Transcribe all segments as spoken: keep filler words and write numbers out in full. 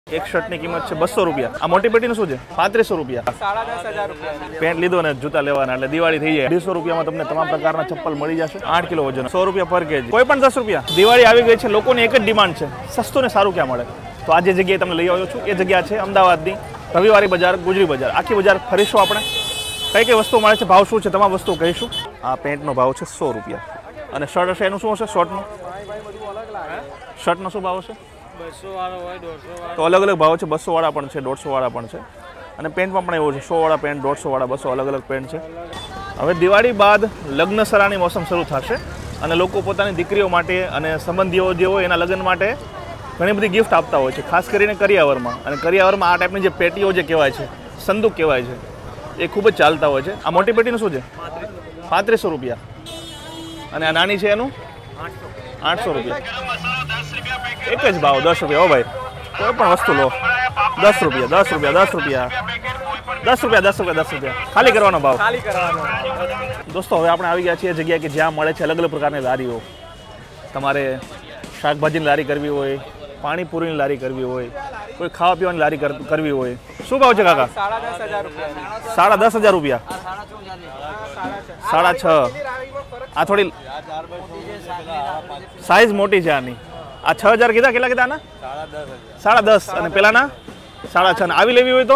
एक शर्ट की कीमत है बसो रुपया। आ मोटी पेटी शू है पैंतीसो रुपया। साढ़ा दस हजार रुपया पेंट लीधो ने जूता लेवाना એટલે દિવાળી થઈ જાય। अढ़ीसो रुपया में તમને તમામ પ્રકારના ચપ્પલ મળી જશે। आठ किलो वजन सौ रुपया पर केजी कोई पण दस रुपया। દિવાળી આવી ગઈ છે, લોકોની એક જ ડિમાન્ડ છે સસ્તું ને સારું ક્યાં મળે। તો આ જે જગ્યાએ તમને લઈ આવ્યો છું એ જગ્યા છે અમદાવાદની રવિવારી બજાર ગુજરી બજાર। આખી બજાર ફરીશું આપણે, કઈ કઈ વસ્તુ મળે છે, ભાવ શું છે, તમામ વસ્તુ કહીશું। આ પેન્ટનો ભાવ છે સો રૂપિયા અને શર્ટ હશે એનું શું હશે? શર્ટનું શર્ટનો શું ભાવ હશે? તો અલગ અલગ ભાવ છે, બસો વાળા પણ છે, દોઢસો વાળા પણ છે અને પેન્ટમાં પણ એવું છે સો વાળા પેન્ટ, દોઢસો વાળા, બસો અલગ અલગ પેન્ટ છે। હવે દિવાળી બાદ લગ્ન સરાની મોસમ શરૂ થશે અને લોકો પોતાની દીકરીઓ માટે અને સંબંધીઓ જે હોય એના લગ્ન માટે ઘણી બધી ગિફ્ટ આપતા હોય છે, ખાસ કરીને કરિયાવરમાં। અને કરિયાવરમાં આ ટાઈપની જે પેટીઓ જે કહેવાય છે, સંદૂક કહેવાય છે, એ ખૂબ જ ચાલતા હોય છે। આ મોટી પેટીનું શું છે? પાંત્રીસો રૂપિયા અને આ નાની છે એનું આઠસો રૂપિયા। एक ज भाव दस रुपया। हो भाई कोई पण वस्तु लो दस रुपया दस रुपया दस रुपया दस रुपया दस रुपया दस रुपया खाली करवानो भाव खाली करवानो। दोस्तों हवे आपणे आवी गया छीए जग्याए के ज्यां मळे छे अलग अलग प्रकारनी लारीओ। तमारे शाकभाजीनी लारी करवी होय, पाणीपुरीनी लारी करवी होय, कोई खावा पीवानी लारी करवी होय, शुं भाव छे काका? साढ़ा दस हजार रुपया। साढ़ा दस हजार रुपया साढ़ा छ। आ थोड़ी साइज मोटी छे आनी। आ छ हजार कीधा केटला कीधा ना? साढ़ा दस અને પેલાના સાડા છ ને આવી લેવી હોય તો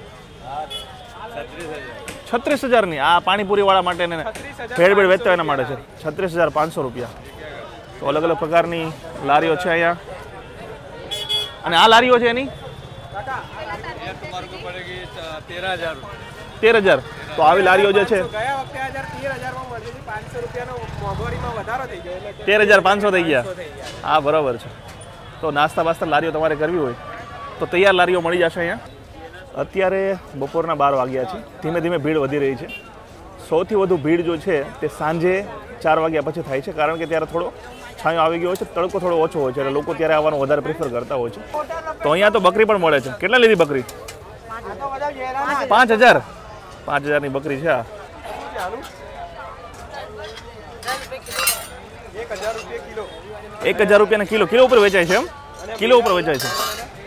છત્રીસ હજાર ની। આ પાણીપુરી વાળા માટે ને ભેળ ભેળ વેચતા એના માટે છે છત્રીસ હજાર પાંચસો રૂપિયા। તો અલગ અલગ પ્રકારની લારીઓ છે અહીંયા અને આ લારીઓ છે એની તેર હજાર। તો આવી લારીઓ જે છે તેર હજાર પાંચસો થઈ ગયા। હા બરાબર છે। તો નાસ્તા બાસ્તા લારીઓ તમારે કરવી હોય તો તૈયાર લારીઓ મળી જશે અહીંયા। અત્યારે બપોરના બાર વાગ્યા છે, ધીમે ધીમે ભીડ વધી રહી છે। સૌથી વધુ ભીડ જો છે તે સાંજે ચાર વાગ્યા પછી થાય છે, કારણ કે ત્યારે થોડો છાંયો આવી ગયો હોય છે, તડકો થોડો ઓછો હોય છે એટલે લોકો ત્યારે આવવાનું વધારે પ્રિફર કરતા હોય છે। તો અહીંયા તો બકરી પણ મળે છે। કેટલા લીધી બકરી? પાંચ હજાર પાંચ હજારની બકરી છે। આ એક હજાર રૂપિયાના કિલો કિલો ઉપર વેચાય છે? એમ કિલો ઉપર વેચાય છે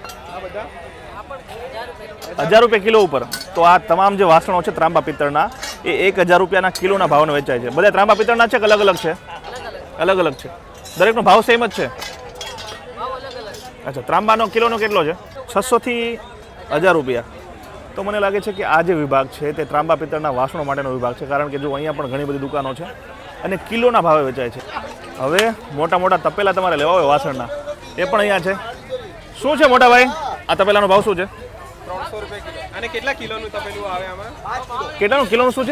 હજાર રૂપિયા કિલો ઉપર। તો આ તમામ જે વાસણો છે ત્રાંબા પિત્તળના એ એક હજાર રૂપિયાના કિલોના ભાવને વેચાય છે। બધા ત્રાંબા પિત્તળના છે કે અલગ અલગ છે? અલગ અલગ છે। દરેકનો ભાવ સેમ જ છે? અચ્છા, ત્રાંબાનો કિલોનો કેટલો છે? છસો થી હજાર રૂપિયા। તો મને લાગે છે કે આ જે વિભાગ છે તે ત્રાંબા પિત્તળના વાસણો માટેનો વિભાગ છે, કારણ કે જો અહીંયા પણ ઘણી બધી દુકાનો છે અને કિલોના ભાવે વેચાય છે। હવે મોટા મોટા તપેલા તમારે લેવા હોય વાસણના એ પણ અહીંયા છે। શું છે મોટા ભાઈ આ તપેલાનો ભાવ શું છે? ત્રણસો રૂપિયા કિલો। અને કેટલા કિલોનું તપેલું આવે આમાં? કેટલાનું કિલોનું શું છે?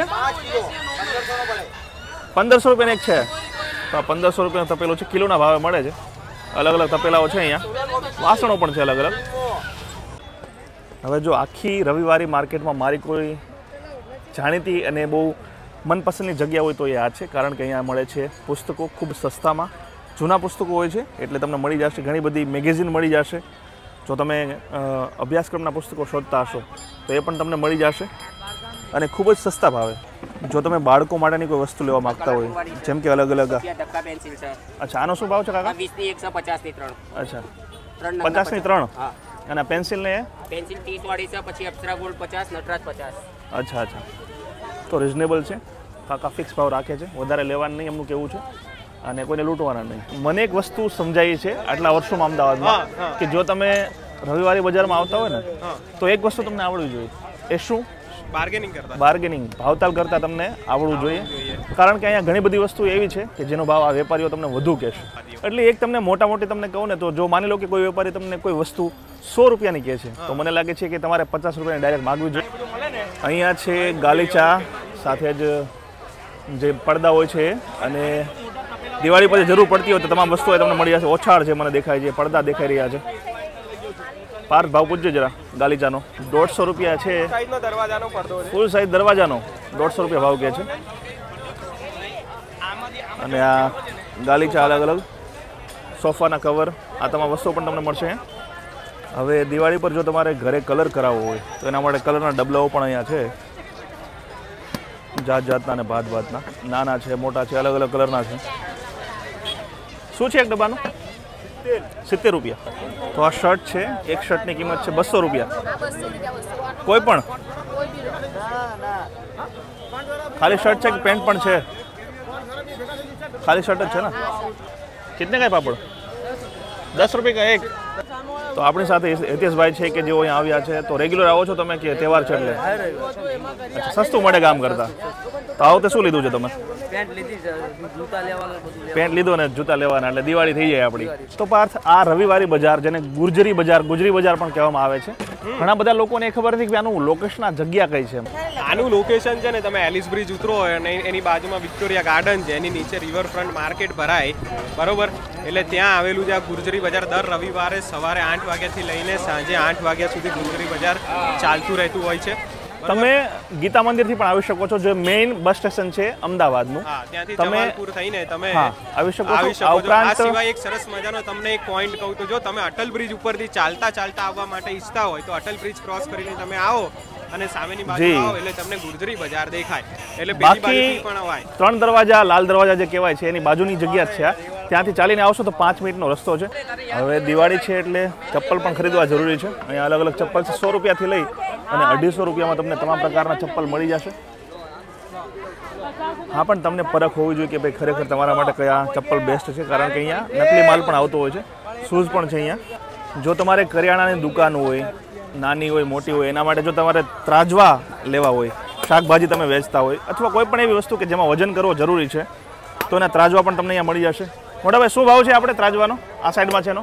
પંદરસો રૂપિયાનું એક છે। તો આ પંદરસો રૂપિયાનું તપેલું છે, કિલોના ભાવે મળે છે। અલગ અલગ તપેલાઓ છે અહીંયા, વાસણો પણ છે અલગ અલગ। હવે જો આખી રવિવારી માર્કેટમાં મારી કોઈ જાણીતી અને બહુ મનપસંદની જગ્યા હોય તો એ આ છે, કારણ કે અહીંયા મળે છે પુસ્તકો ખૂબ સસ્તામાં। જૂના પુસ્તકો હોય છે એટલે તમને મળી જશે, ઘણી બધી મેગેઝિન મળી જશે। જો તમે અભ્યાસક્રમના પુસ્તકો શોધતા હશો તો એ પણ તમને મળી જશે અને ખૂબ જ સસ્તા ભાવે। જો તમે બાળકો માટેની કોઈ વસ્તુ લેવા માંગતા હોય જેમ કે અલગ અલગ અચ્છા આનો શું ભાવ છે કાકા? અચ્છા પચાસની ત્રણ અને પેન્સિલને પેન્સિલ ત્રીસ વાળી છે, પછી અપ્સરા ગોલ્ડ પચાસ, નટરાજ પચાસ। અચ્છા અચ્છા તો રિઝનેબલ છે, કાકા ફિક્સ ભાવ રાખે છે, વધારે લેવાનું નહીં એમનું કેવું છે અને કોઈને લૂંટવાના નહીં। મને એક વસ્તુ સમજાઈ છે આટલા વર્ષોમાં અમદાવાદમાં કે જો તમે રવિવારી બજારમાં આવતા હોય ને તો એક વસ્તુ તમને આવડવી જોઈએ। એ શું? બાર્ગેનિંગ કરતા બાર્ગેનિંગ ભાવતાલ કરતા તમને આવડવું જોઈએ, કારણ કે અહીંયા ઘણી બધી વસ્તુ એવી છે કે જેનો ભાવ આ વેપારીઓ તમને વધુ કહેશે। એટલે એક તમને મોટા મોટી તમને કહું ને તો જો માની લો કે કોઈ વેપારી તમને કોઈ વસ્તુ સો રૂપિયાની કહે છે તો મને લાગે છે કે તમારે પચાસ રૂપિયાની ડાયરેક્ટ માગવી જોઈએ। અહીંયા છે ગાલીચા સાથે જ જે પડદા હોય છે અને દિવાળી પછી જરૂર પડતી હોય તો તમામ વસ્તુઓ તમને મળી જશે। ઓછાળ છે મને દેખાય છે, પડદા દેખાઈ રહ્યા છે। પાર્થ ભાવ પૂછજો જરા ગાલીચાનો। દોઢસો રૂપિયા છે ફૂલ સાઈઝ દરવાજાનો, દોઢસો રૂપિયા ભાવ કહે છે। અને આ ગાલીચા અલગ અલગ સોફાના કવર આ તમામ વસ્તુઓ પણ તમને મળશે। હવે દિવાળી પર જો તમારે ઘરે કલર કરાવવો હોય તો એના માટે કલરના ડબલાઓ પણ અહીંયા છે, જાત જાતના અને ભાત ભાતના, નાના છે મોટા છે અલગ અલગ કલરના છે। શું છે એક ડબ્બાનું? સિત્તેર રૂપિયા. તો આ શર્ટ છે, એક શર્ટની કિંમત છે બસો રૂપિયા. કોઈ પણ ખાલી શર્ટ છે કે પેન્ટ પણ છે? ખાલી શર્ટ જ છે ને. કિતને का पापड़? दस रुपये का एक. તો આપણી સાથે હિતેશભાઈ છે કે જેઓ અહીંયા આવ્યા છે. તો રેગ્યુલર આવો છો તમે કે તહેવાર છે એટલે? અચ્છા, સસ્તું મળે ગામ કરતા. તો આવો તે શું લીધું છે તમે? પેન્ટ લીધી છે, જૂતા લેવાના બધું. પેન્ટ લીધો ને જૂતા લેવાના એટલે દિવાળી થઈ જાય આપણી. તો પાર્થ, આ રવિવારી બજાર જેને ગુર્જરી બજાર ગુજરી બજાર પણ કહેવામાં આવે છે, ઘણા બધા લોકોને ખબર નથી કે આનું લોકેશન આ જગ્યા કઈ છે. આનું લોકેશન છે ને, તમે એલિસ બ્રિજ ઉતરો હોય અને એની બાજુમાં વિક્ટોરિયા ગાર્ડન છે, એની નીચે રિવરફ્રન્ટ માર્કેટ ભરાય, બરોબર? એટલે ત્યાં આવેલું છે આ ગુર્જરી બજાર. દર રવિવારે સવારે આઠ વાગ્યાથી લઈને સાંજે આઠ વાગ્યા સુધી ગુર્જરી બજાર ચાલતું રહેતું હોય છે. તમે ગીતા મંદિરથી પણ આવી શકો છો, જે મેઇન બસ સ્ટેશન છે અમદાવાદનું. હા, ત્યાંથી તમે જમાલપુર થઈને તમે આવી શકો આવી છો. શકો આ છો. આ ઉપરાંત સિવાય એક સરસ મજાનો તમને એક પોઈન્ટ કહું તો, જો તમે અટલ બ્રિજ ઉપરથી ચાલતા ચાલતા આવવા માટે ઈચ્છતા હોય તો અટલ બ્રિજ ક્રોસ કરીને તમે આવો અને સામેની બાજુ આવો એટલે તમને ગુર્જરી બજાર દેખાય. એટલે બીજી બાજુથી પણ અવાય. ત્રણ દરવાજા, લાલ દરવાજા જે કહેવાય છે, એની બાજુની જગ્યા જ છે. ત્યાંથી ચાલીને આવશો તો પાંચ મિનિટનો રસ્તો છે. હવે દિવાળી છે એટલે ચપ્પલ પણ ખરીદવા જરૂરી છે. અહીંયા અલગ અલગ ચપ્પલ છે. સો રૂપિયાથી લઈ અને અઢીસો રૂપિયામાં તમને તમામ પ્રકારના ચપ્પલ મળી જશે. હા, પણ તમને પરખ હોવી જોઈએ કે ભાઈ ખરેખર તમારા માટે કયા ચપ્પલ બેસ્ટ છે, કારણ કે અહીંયા નકલી માલ પણ આવતો હોય છે. શૂઝ પણ છે અહીંયા. જો તમારે કરિયાણાની દુકાન હોય, નાની હોય મોટી હોય, એના માટે જો તમારે ત્રાજવા લેવા હોય, શાકભાજી તમે વેચતા હોય અથવા કોઈ પણ એવી વસ્તુ કે જેમાં વજન કરવો જરૂરી છે, તો એના ત્રાજવા પણ તમને અહીંયા મળી જશે. મોટા ભાઈ, શું ભાવ છે આપણે ત્રાજવાનો? આ સાઈડમાં છે એનો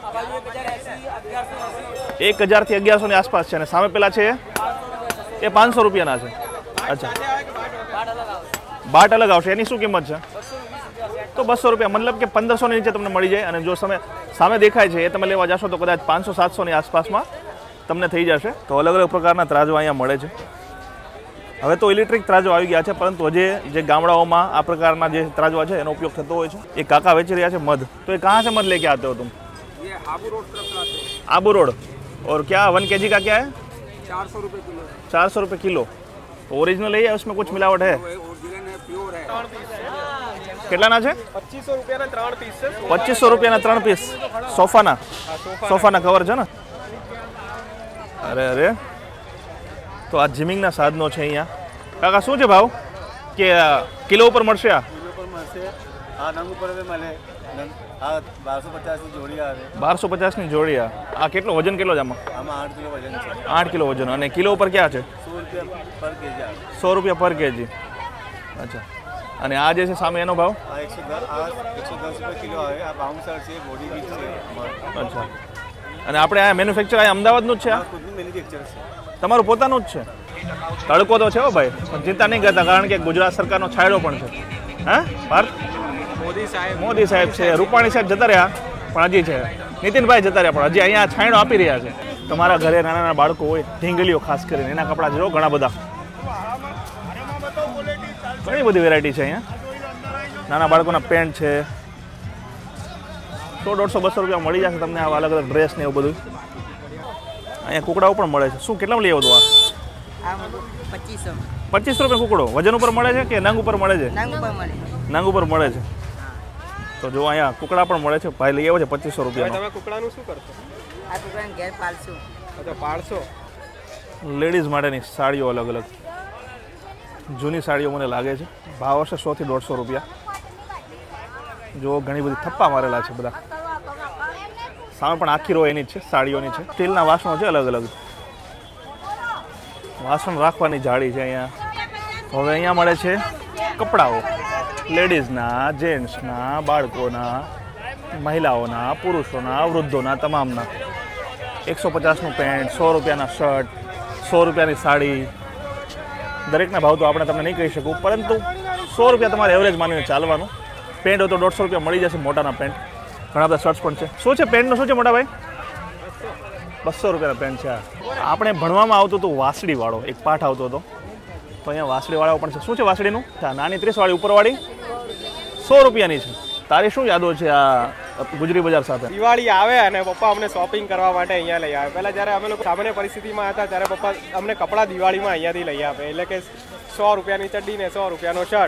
એક હજારથી અગિયારસો ની આસપાસ છે. અને સામે પેલા છે એ પાંચસો રૂપિયાના છે. અચ્છા, બાટ અલગ આવશે. એની શું કિંમત છે? તો બસો રૂપિયા, મતલબ કે પંદરસો ની નીચે તમને મળી જાય. અને જો તમે સામે દેખાય છે એ તમે લેવા જશો તો કદાચ પાંચસો સાતસો ની આસપાસમાં તમને થઈ જશે. તો અલગ અલગ પ્રકારના ત્રાજવા અહીંયા મળે છે. હવે તો ઇલેક્ટ્રિક ત્રાજવા આવી ગયા છે, પરંતુ હજી જે ગામડાઓમાં આ પ્રકારના જે ત્રાજવા છે એનો ઉપયોગ થતો હોય છે. એ કાકા વેચી રહ્યા છે મધ. તો એ કહાં से मध लेके आते हो तुम? ये आबू रोड तरफ से आते हैं। आबू रोड. और क्या वन के जी का क्या है? चार सौ रुपये किलो है। चार सौ रुपये किलो. ओरिजिनल है या उसमें कुछ मिलावट है? ओरिजिनल है, प्योर है। કેટલાના છે? પચીસો રૂપિયાના ત્રણ પીસ છે. પચીસો રૂપિયાના ત્રણ પીસ સોફાના. સોફાના કવર છે ને? અરે અરે, તો આ જીમિંગના સાધનો છે અહીંયા. કાકા શું છે ભાવ? કે કિલો ઉપર મળશે? આ કિલો પર મળશે. આ નંગ ઉપર મળે. આ બારસો પચાસની જોડી આવે. બારસો પચાસની જોડી. આ કેટલો વજન કેટલો છે આમાં? આમાં આઠ કિલો વજન છે. આઠ કિલો વજન. અને કિલો ઉપર ક્યાં છે? સો રૂપિયા પર કેજી આવે. સો રૂપિયા પર કેજી. અચ્છા. અને આ જે છે સામે એનો ભાવ? આ એકસો દસ આ એકસો દસ રૂપિયા કિલો આવે. આ બાઉન્સર છે, બોડી બીટ છે. અચ્છા. અને આપણે આ મેન્યુફેક્ચર આ અમદાવાદનું જ છે? આ ખુદનું મેન્યુફેક્ચર છે. તમારું પોતાનું જ છે? તડકો તો છે હો ભાઈ, પણ ચિંતા નહીં કરતા, કારણ કે ગુજરાત સરકારનો છાંયડો પણ છે. હા પાર્થ? મોદી સાહેબ મોદી સાહેબ છે, રૂપાણી સાહેબ જતા રહ્યા પણ હજી છે, નીતિનભાઈ જતા રહ્યા પણ હજી અહીંયા છાંયડો આપી રહ્યા છે. તમારા ઘરે નાના નાના બાળકો હોય, ઢીંગલીઓ ખાસ કરીને, એના કપડાં જો ઘણા બધા, ઘણી બધી વેરાયટી છે અહીંયા. નાના બાળકોના પેન્ટ છે. સો દોઢસો બસો રૂપિયા મળી જશે તમને આવા અલગ અલગ ડ્રેસ ને એવું બધું. અહીંયા કુકડાઓ પણ મળે છે. શું કેટલામાં લઈ આવ્યો તું? આ પચીસો પચીસ રૂપિયા કુકડો. વજન ઉપર મળે છે કે નંગ ઉપર મળે છે? નંગ પર મળે. નંગ ઉપર મળે છે. તો જો અહીંયા કુકડા પણ મળે છે. ભાઈ લઈ આવ્યો છે પચીસો રૂપિયા. તમે કુકડાનું શું કરશો? આ કુકડાને ઘેર પાલશું. અચ્છા, પાડશો. લેડીઝ માટેની સાડીઓ અલગ અલગ જૂની સાડીઓ મને લાગે છે. ભાવ હશે સો થી દોઢસો રૂપિયા. જો ઘણી બધી થપ્પા મારેલા છે બધા. સામે પણ આખી રો એની જ છે, સાડીઓની છે. સ્ટીલના વાસણો છે અલગ અલગ. વાસણ રાખવાની જાળી છે અહીંયા. હવે અહીંયા મળે છે કપડાઓ, લેડીઝના, જેન્ટ્સના, બાળકોના, મહિલાઓના, પુરુષોના, વૃદ્ધોના, તમામના. એકસો પચાસનું પેન્ટ, સો રૂપિયાના શર્ટ, સો રૂપિયાની સાડી. દરેકના ભાવ તો આપણે તમને નહીં કહી શકું, પરંતુ સો રૂપિયા તમારે એવરેજ માનીને ચાલવાનું. પેન્ટ હોય તો દોઢસો રૂપિયા મળી જશે, મોટાના પેન્ટ. ઘણા બધા શર્ટ્સ પણ છે. શું છે પેન્ટનું શું છે મોટા ભાઈ? બસો રૂપિયાના પેન્ટ છે. આપણે ભણવામાં આવતું હતું વાસળીવાળો એક પાઠ આવતો હતો, તો અહીંયા વાસળીવાળાઓ પણ છે. શું છે વાસળીનું? નાની ત્રીસવાળી ઉપરવાળી સો રૂપિયાની છે. તારી શું યાદો છે આ ગુજરી બજાર સાથે? દિવાળી આવે અને પપ્પા અમને શોપિંગ કરવા માટે અહીંયા લઈ આવે. પહેલાં જ્યારે અમે લોકો સામાન્ય પરિસ્થિતિમાં હતા ત્યારે પપ્પા અમને કપડાં દિવાળીમાં અહીંયાથી લઈ આપે. એટલે કે સો રૂપિયાની ચડ્ડી ને સો રૂપિયાનો શર્ટ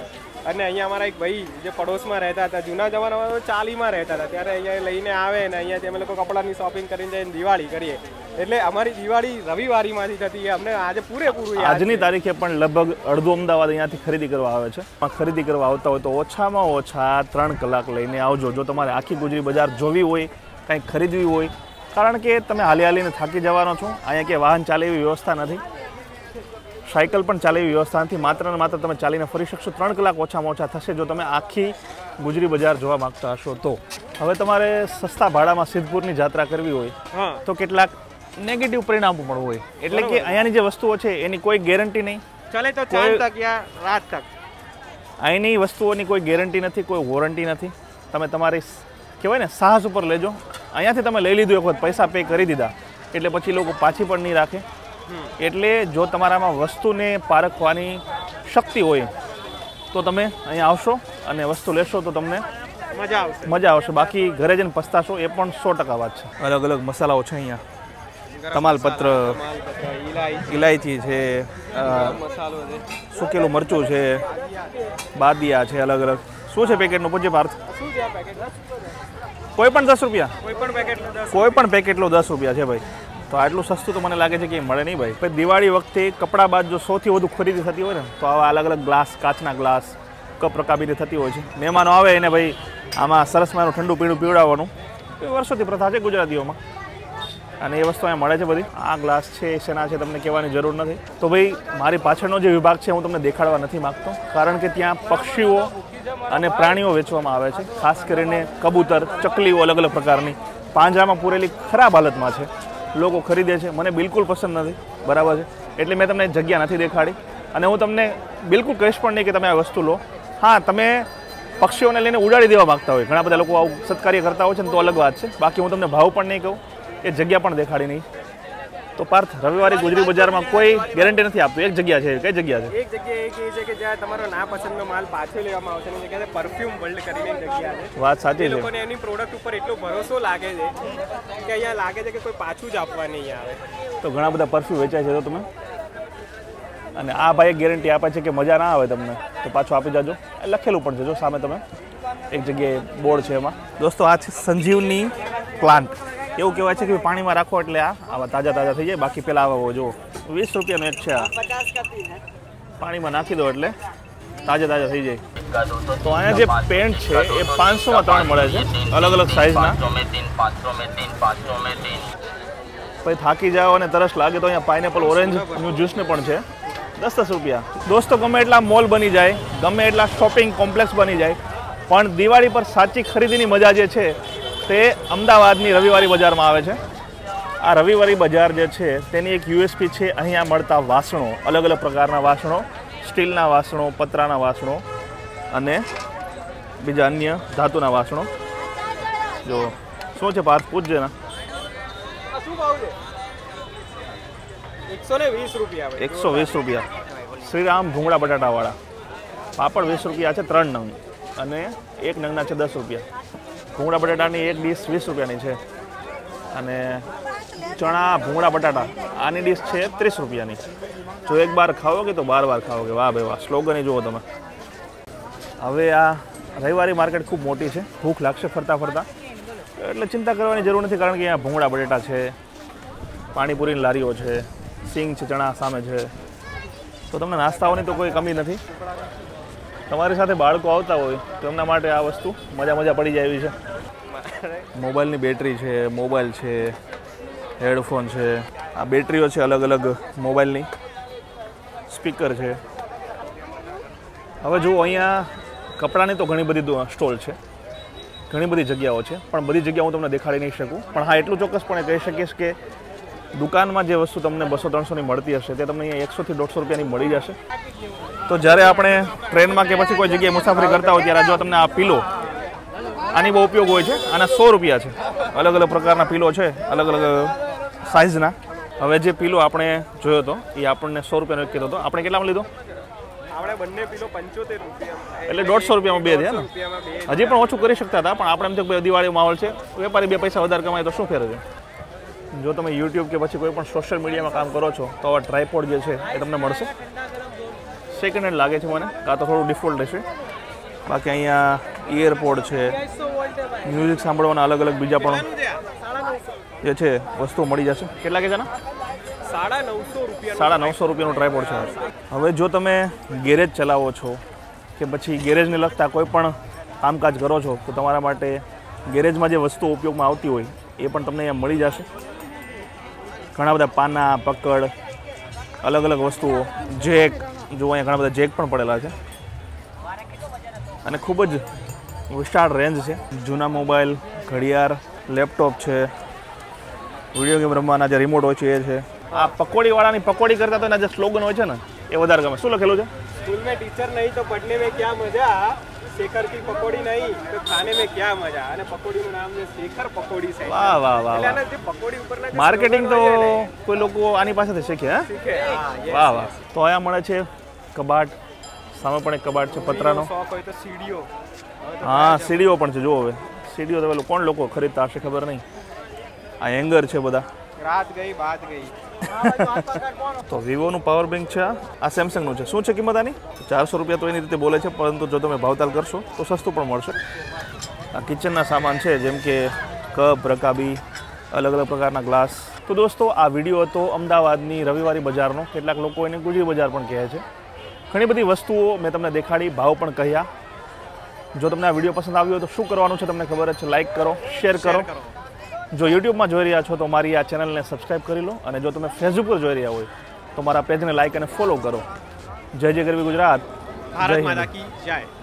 અને અહીંયા અમારા એક ભાઈ જે પડોશમાં રહેતા હતા, જૂના જમાનામાં તો ચાલીમાં રહેતા હતા, ત્યારે અહીંયા લઈને આવે ને અહીંયાથી અમે લોકો કપડાની શોપિંગ કરીને જઈને દિવાળી કરીએ. એટલે અમારી દિવાળી રવિવારીમાંથી થતી, અમને આજે પૂરેપૂરું યાદ આજની તારીખે પણ લગભગ અડધું અમદાવાદ અહીંયાથી ખરીદી કરવા આવે છે. ખરીદી કરવા આવતા હોય તો ઓછામાં ઓછા ત્રણ કલાક લઈને આવજો જો તમારે આખી ગુજરી બજાર જોવી હોય, કંઈક ખરીદવી હોય. કારણ કે તમે હાલી હાલીને થાકી જવાનો છો. અહીંયા કે વાહન ચાલે એવી વ્યવસ્થા નથી, સાયકલ પણ ચાલે એવી વ્યવસ્થા નથી. માત્ર ને માત્ર તમે ચાલીને ફરી શકશો. ત્રણ કલાક ઓછામાં ઓછા થશે જો તમે આખી ગુજરી બજાર જોવા માંગતા હશો તો. હવે તમારે સસ્તા ભાડામાં સિદ્ધપુરની જાત્રા કરવી હોય તો કેટલાક નેગેટિવ પરિણામ પણ હોય. એટલે કે અહીંયાની જે વસ્તુઓ છે એની કોઈ ગેરંટી નહીં. ચાલે તો ચાર તક યા રાત તક. અહીંની વસ્તુઓની કોઈ ગેરંટી નથી, કોઈ વોરંટી નથી. તમે તમારી કહેવાય ને સાહસ ઉપર લેજો. અહીંયાથી તમે લઈ લીધું એક વખત, પૈસા પે કરી દીધા એટલે પછી લોકો પાછી પણ નહીં રાખે. એટલે જો તમારામાં વસ્તુને પારખવાની શક્તિ હોય તો તમે અહીંયા આવશો અને વસ્તુ લેશો તો તમને મજા આવશે મજા આવશે બાકી ઘરે જઈને પસ્તાશો એ પણ સો ટકા વાત છે. અલગ અલગ મસાલાઓ છે અહીંયા, તમાલપત્ર, ઇલાયચી છે, સુકેલું મરચું છે, બાદિયા છે, અલગ અલગ. શું છે પેકેટનું પૂછે પાર્થ? કોઈ પણ દસ રૂપિયા કોઈ પણ પેકેટ લો દસ રૂપિયા છે ભાઈ. તો આટલું સસ્તું તો મને લાગે છે કે મળે નહીં ભાઈ. પછી દિવાળી વખતે કપડા બાદ જો સૌથી વધુ ખરીદી થતી હોય ને તો આવા અલગ અલગ ગ્લાસ, કાચના ગ્લાસ, કપ રકાબીની થતી હોય છે. મહેમાનો આવે એને ભાઈ આમાં સરસ માનું ઠંડુ પીણું પીવડાવવાનું એ વર્ષોથી પ્રથા છે ગુજરાતીઓમાં અને એ વસ્તુ અહીંયા મળે છે બધી. આ ગ્લાસ છે, શેના છે તમને કહેવાની જરૂર નથી. તો ભાઈ મારી પાછળનો જે વિભાગ છે હું તમને દેખાડવા નથી માગતો કારણ કે ત્યાં પક્ષીઓ અને પ્રાણીઓ વેચવામાં આવે છે. ખાસ કરીને કબૂતર, ચકલીઓ અલગ અલગ પ્રકારની પાંજરામાં પૂરેલી ખરાબ હાલતમાં છે. લોકો ખરીદે છે, મને બિલકુલ પસંદ નથી. બરાબર છે, એટલે મેં તમને જગ્યા નથી દેખાડી અને હું તમને બિલકુલ કહીશ પણ નહીં કે તમે આ વસ્તુ લો. હા, તમે પક્ષીઓને લઈને ઉડાડી દેવા માગતા હોય, ઘણા બધા લોકો આવું સત્કાર્ય કરતા હોય છે ને તો અલગ વાત છે. બાકી હું તમને ભાવ પણ નહીં કહું, એ જગ્યા પણ દેખાડી નહીં. તો પાર્થ, રવિવારે ગુજરી બજારમાં કોઈ ગેરંટી નથી આપતું. એક જગ્યા છે. કઈ જગ્યા છે? એક જગ્યા એ છે કે જ્યાં તમારો ના પસંદનો માલ પાછો લેવામાં આવશે. એની જગ્યાએ પરફ્યુમ વર્લ્ડ કરીને એક જગ્યા છે. વાત સાચી છે. લોકોને એની પ્રોડક્ટ ઉપર એટલો ભરોસો લાગે છે કે અહીંયા લાગે છે કે કોઈ પાછું જ આપવા નહીં આવે. તો ઘણા બધા પરફ્યુમ વેચાય છે તો તમે અને આ ભાઈ ગેરંટી આપે છે કે મજા ના આવે તમને તો પાછું આપી જાજો. લખેલું પણ છે જો સામે તમે એક જગ્યાએ બોર્ડ છે એમાં. દોસ્તો આ છે સંજીવની પ્લાન્ટ. એવું કહેવાય છે કે પાણીમાં રાખો એટલે આ આવા તાજા તાજા થઈ જાય. બાકી પહેલાં આવા જો વીસ રૂપિયાનો એક છે આ, પાણીમાં નાખી દો એટલે તાજા તાજા થઈ જાય. તો અહીંયા જે પેન્ટ છે એ પાંચસોમાં ત્રણ મળે છે અલગ અલગ સાઇઝના. પછી થાકી જાઓ અને તરસ લાગે તો અહીંયા પાઇનેપલ ઓરેન્જનું જ્યુસને પણ છે દસ દસ રૂપિયા. દોસ્તો ગમે એટલા મોલ બની જાય, ગમે એટલા શોપિંગ કોમ્પ્લેક્સ બની જાય પણ દિવાળી પર સાચી ખરીદીની મજા જે છે તે અમદાવાદની રવિવારી બજારમાં આવે છે. આ રવિવારી બજાર જે છે તેની એક યુએસપી છે અહીંયા મળતા વાસણો, અલગ અલગ પ્રકારના વાસણો, સ્ટીલના વાસણો, પતરાના વાસણો અને બીજા અન્ય ધાતુના વાસણો. જો શું છે પાર્થ, પૂછજે ને. શું ભાવ છે? એકસો ને વીસ રૂપિયા. એકસો વીસ રૂપિયા. શ્રીરામ ભૂંગળા બટાટાવાળા પાપડ વીસ રૂપિયા છે ત્રણ નંગ અને એક નંગના છે દસ રૂપિયા. ભૂંગળા બટાટાની એક ડીશ વીસ રૂપિયાની છે અને ચણા ભૂંગળા બટાટા આની ડીશ છે ત્રીસ રૂપિયાની. જો એક બાર ખાઓગે તો બાર બાર ખાઓગે. વાહ ભાઈ વાહ, સ્લોગન જુઓ તમે. હવે આ રવિવારી માર્કેટ ખૂબ મોટી છે, ભૂખ લાગશે ફરતા ફરતા એટલે ચિંતા કરવાની જરૂર નથી કારણ કે અહીંયા ભૂંગળા બટેટા છે, પાણીપુરીની લારીઓ છે, સિંગ છે, ચણા સામે છે. તો તમને નાસ્તાઓની તો કોઈ કમી નથી. તમારી સાથે બાળકો આવતા હોય તો એમના માટે આ વસ્તુ મજા મજા પડી જાય એવી છે. મોબાઈલની બેટરી છે, મોબાઈલ છે, હેડફોન છે, આ બેટરીઓ છે અલગ અલગ મોબાઈલની, સ્પીકર છે. હવે જુઓ અહીંયા કપડાની તો ઘણી બધી સ્ટોલ છે, ઘણી બધી જગ્યાઓ છે પણ બધી જગ્યા હું તમને દેખાડી નહીં શકું. પણ હા, એટલું ચોક્કસપણે કહી શકીશ કે દુકાનમાં જે વસ્તુ તમને બસો ત્રણસોની મળતી હશે તે તમને અહીંયા એકસોથી દોઢસો રૂપિયાની મળી જશે. તો જ્યારે આપણે ટ્રેનમાં કે પછી કોઈ જગ્યાએ મુસાફરી કરતા હોય ત્યારે જો તમને આ પીલો, આની બહુ ઉપયોગ હોય છે. આના સો રૂપિયા છે. અલગ અલગ પ્રકારના પીલો છે, અલગ અલગ સાઇઝના. હવે જે પીલો આપણે જોયો હતો એ આપણને સો રૂપિયાનો કીધો હતો. આપણે કેટલામાં લીધો? આપણે બંને પીલો પંચોતેર રૂપિયા એટલે દોઢસો રૂપિયામાં બે થયા ને. હજી પણ ઓછું કરી શકતા હતા પણ આપણે એમ તો દિવાળી માહોલ છે, વેપારી બે પૈસા વધારે કમાય તો શું ફેર છે. જો તમે યુટ્યુબ કે પછી કોઈ પણ સોશિયલ મીડિયામાં કામ કરો છો તો આવા ટ્રાયપોડ જે છે એ તમને મળશે. સેકન્ડ હેન્ડ લાગે છે મને, કાં તો થોડું ડિફોલ્ટ રહેશે બાકી અહીંયા ઇયરપોડ છે, મ્યુઝિક સાંભળવાના અલગ અલગ બીજા પણ જે છે વસ્તુઓ મળી જશે. કેટલા કે છે ને? સાડા નવસો રૂપિયા સાડા નવસો રૂપિયાનો ટ્રાયપોડ છે. હવે જો તમે ગેરેજ ચલાવો છો કે પછી ગેરેજને લગતા કોઈ પણ કામકાજ કરો છો તો તમારા માટે ગેરેજમાં જે વસ્તુઓ ઉપયોગમાં આવતી હોય એ પણ તમને અહીંયા મળી જશે. ઘણા બધા પાના, પકડ, અલગ અલગ વસ્તુઓ, જેક, જો અહીંયા ઘણા બધા જેક પણ પડેલા છે અને ખૂબ જ વિશાળ રેન્જ છે. જૂના મોબાઈલ, ઘડિયાળ, લેપટોપ છે, વિડીયો ગેમ રમવાના જે રિમોટ હોય છે એ છે. આ પકોડીવાળાની પકોડી કરતા તો એના જે સ્લોગન હોય છે ને એ વધારે ગમે. શું લખેલું છે? स्कूल में टीचर नहीं तो पढ़ने में क्या मजा, शेखर की पकौड़ी नहीं तो खाने में क्या મજા. અને પકોડીનું નામ છે શેખર પકોડી છે. વાહ વાહ વાહ એટલે વાહ. આના જે પકોડી ઉપરના જે માર્કેટિંગ તો slogan હોય ને, કોઈ લોકો આની પાસેથી શીખે. હે શીખે. હા, yes, વાહ વાહ. yes. તો અહીંયા મળે છે કબાટ, સામે પણ એક કબાટ છે પતરાનો. શોખ હોય તો સીડીઓ. હા, સીડીઓ પણ છે. જુઓ હવે સીડીઓ તો પેલું કોણ લોકો ખરીદતા હશે ખબર નહીં. આ હેંગર છે બધા. રાત ગઈ બાત ગઈ. તો વિવોનું પાવર બેંક છે. આ આ સેમસંગનું છે. શું છે કિંમત આની? ચારસો રૂપિયા તો એની રીતે બોલે છે, પરંતુ જો તમે ભાવતાલ કરશો તો સસ્તું પણ મળશે. આ કિચનના સામાન છે, જેમ કે કપ, રકાબી, અલગ અલગ પ્રકારના ગ્લાસ. તો દોસ્તો, આ વિડીયો હતો અમદાવાદની રવિવારી બજારનો. કેટલાક લોકો એને ગુજરી બજાર પણ કહે છે. ઘણી બધી વસ્તુઓ મેં તમને દેખાડી, ભાવ પણ કહ્યા. જો તમને આ વિડીયો પસંદ આવ્યો તો શું કરવાનું છે તમને ખબર જ છે. લાઇક કરો, શેર કરો. જો યુટ્યુબમાં જોઈ રહ્યા છો તો મારી આ ચેનલને સબસ્ક્રાઈબ કરી લો, અને જો તમે ફેસબુક પર જોઈ રહ્યા હોય તો મારા પેજને લાઇક અને ફોલો કરો. જય જય ગરવી ગુજરાત. ભારત માતા કી જય.